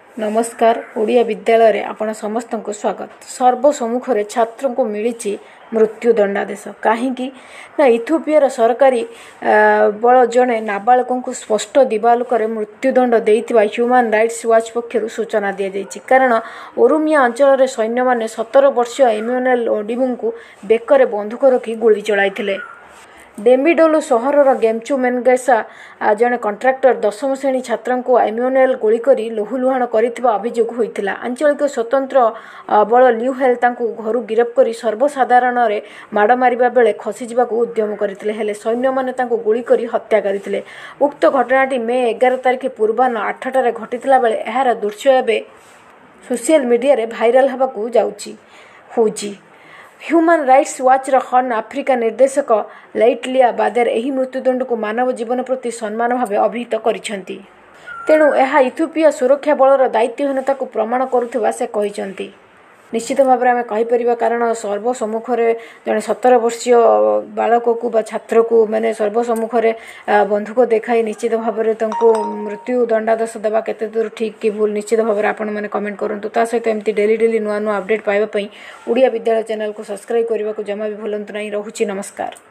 नमस्कार ओडिया विद्यालय रे आपण समस्त को स्वागत। सर्वसम्मुख रे छात्र को मिली मृत्युदंडादेश कहीं ना इथियोपिया सरकारी बल जड़े नाबालक को स्पष्ट दिवालोक मृत्युदंड देइथिबा ह्यूमन राइट्स वाच पक्षर सूचना दी जाइछि। कारण ओरोमिया अंचल सैन्य मैंने 17 वर्षीय इम्यूनल ओडिबू को बेकर बंधुक रखी गुली चलाइथिले। डेमिडोलो सहर गेमचू मेनगेसा जड़े कंट्राक्टर 10वीं श्रेणी छात्र को इम्यूनल गोली करी लुहुलुहाण करिथिबा अभियोग होइथिला। आंचलिक स्वतंत्र बल ल्यू हेल तांकु घरु गिरफ करी सर्वसाधारण रे माड़ मारिबा बेले खसी जिबाकु उद्यम करथिले, हेले सैन्य माने तांकु गोली करी हत्या करथिले। उक्त घटनाटी मे 11 तारिख पूर्वाह्न 8टारे घटिथिला बेले एहार दृश्य एबे सोशल मीडिया रे भाइराल हबाकु जाउछि होउछि। Human rights watch Horn Africa निर्देशक लैटलिया बादेर एही मृत्युदंड को मानव जीवन प्रति सम्मान भाव अभिहित करिसेंती। तेणु यह इथियोपिया सुरक्षा बलर दायित्वहीनता को प्रमाण करुवा से कहिसेंती। निश्चित भाव में कहीपर कारण सर्वसम्मुख जड़े 17 वर्षीय बालक को बा छात्र को मैंने सर्वसम्मुख बंधुक देखाई निश्चित भाव में मृत्यु दंडादेश देवा केते दूर ठीक कि भूल निश्चित भाव में आपण मैंने कमेंट करूँ। ता सहित एमती डेली नुआ नुआ अपडेट पाइबापी ओडिया विद्यालय चैनल को सब्सक्राइब करने को जमा भी भूलु ना। रहुछि नमस्कार।